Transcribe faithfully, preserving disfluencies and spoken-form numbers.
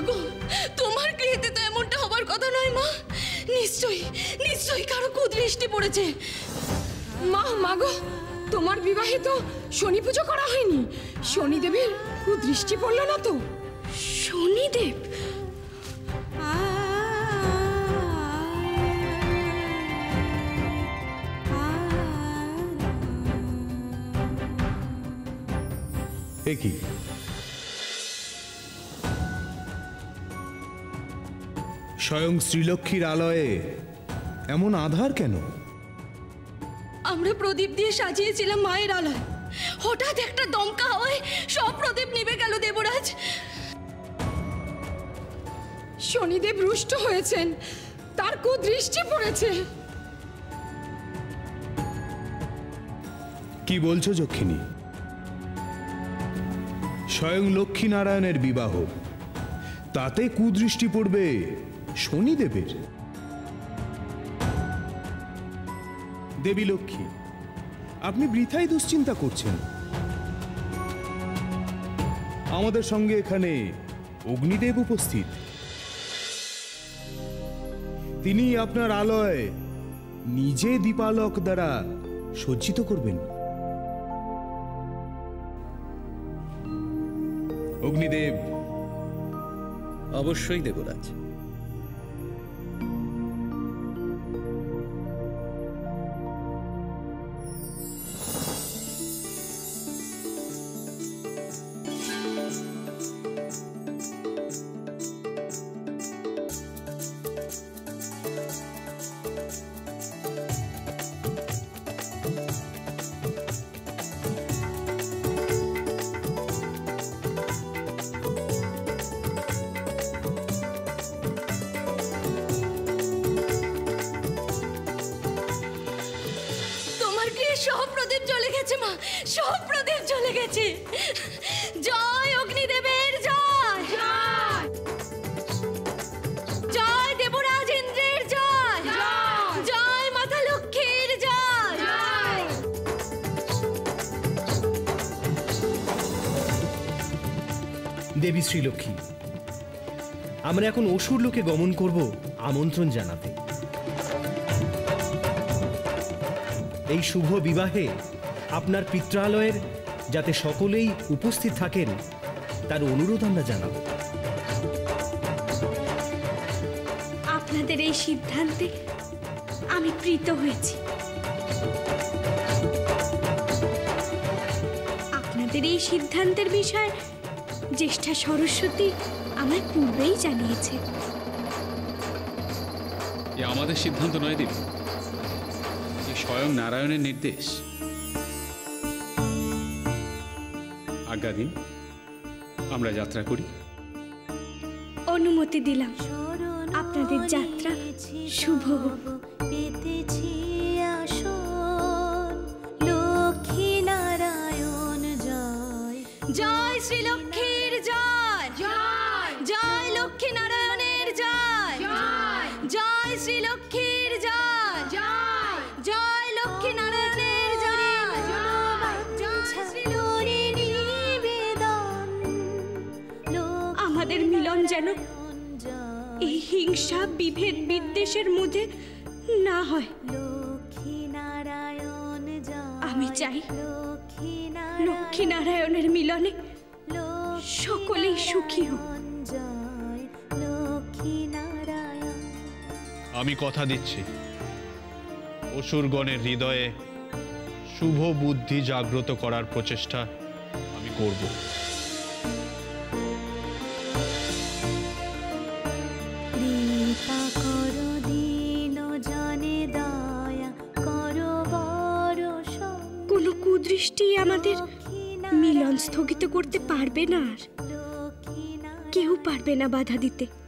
গো, তোমার গৃহেতে তো এমনটা হবার কথা নয় মা। নিশ্চয়ই নিশ্চয়ই কারো কুদৃষ্টি পড়েছে। মা মা গো, তোমার বিবাহে তো শনি পুজো করা হয়নি। শনিদেবের কুদৃষ্টি পড়লো না তো? শনিদেব? এ কি? স্বয়ং শ্রীলক্ষ্মীর আলয়ে এমন আধার কেন? আমরা প্রদীপ দিয়ে সাজিয়েছিলাম মায়ের আলয়, হঠাৎ একটা দমকা হয়, সব প্রদীপ নিভে গেল দেবরাজ। শনিদেব রুষ্ট হয়েছেন, তার কুদৃষ্টি পড়েছে। কি বলছো যক্ষিণী? স্বয়ং লক্ষ্মী নারায়ণের বিবাহ, তাতে কুদৃষ্টি পড়বে শনিদেবের? দেবী লক্ষ্মী, আপনি বৃথাই দুশ্চিন্তা করছেন। আমাদের সঙ্গে এখানে অগ্নিদেব উপস্থিত, তিনি আপনার আলয় নিজে দীপালক দ্বারা সজ্জিত করবেন। অগ্নিদেব। অবশ্যই দেবরাজ। সব প্রদীপ জ্বলে গেছে মা, সব প্রদীপ জ্বলে গেছে। জয় অগ্নিদেবের জয়, জয় দেবরাজ ইন্দ্রের জয়, জয় মাতা লক্ষ্মীর জয়। দেবী শ্রীলক্ষ্মী, আমরা এখন অসুর লোকে গমন করব আমন্ত্রণ জানাতে। এই শুভ বিবাহে আপনার পিত্রালয়ের যাতে সকলেই উপস্থিত থাকেন তার অনুরোধ আমরা জানাব। আপনাদের এই সিদ্ধান্তে আমি প্রীত হয়েছি। আপনাদের এই সিদ্ধান্তের বিষয়ে জ্যেষ্ঠা সরস্বতী আমায় পূর্বেই জানিয়েছে। এ আমাদের সিদ্ধান্ত নয় দেবী, স্বয়ং নারায়ণের নির্দেশ। আজ্ঞা দিন, আমরা যাত্রা করি। অনুমতি দিলাম, আপনাদের যাত্রা শুভ হোক। লক্ষ্মী নারায়ণ জয়, জয় শ্রীলক্ষ্মীর জয়, জয় লক্ষ্মী নারায়ণের জয়, জয় শ্রীলক্ষ্মীর জয়, জয় লক্ষ্মী নারায়ণের জয়, আমাদের মিলন যেন এই হিংসা বিভেদ বিদ্বেষের মধ্যে না হয়। আমি চাই লক্ষ্মী নারায়ণের মিলনে সকলেই সুখী হোক। আমি কথা দিচ্ছি, অসুরগণের হৃদয়ে শুভ বুদ্ধি জাগ্রত করার প্রচেষ্টা আমি করব। কোনো কুদৃষ্টি আমাদের মিলন স্থগিত করতে পারবে না, আর কেউ পারবে না বাধা দিতে।